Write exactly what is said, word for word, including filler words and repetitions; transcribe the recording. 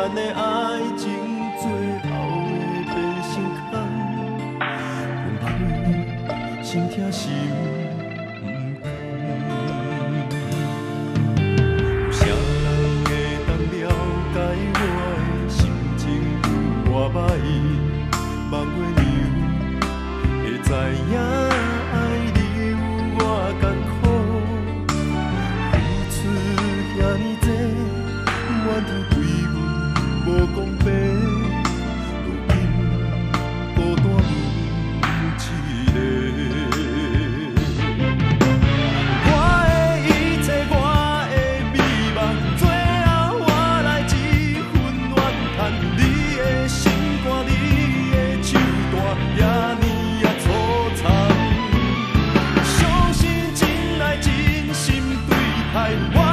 咱的爱情最后会变成空，分开心痛心不甘。有啥人会当了解我的心情有偌歹？望月娘会知影爱你有偌艰苦，付出遐尼多，怨天对阮无公平，如今孤单阮一个。我的一切，我的美梦，最后换来一份怨叹。你的心肝，你的手段，遐尼啊粗残。相信真爱真心对待我。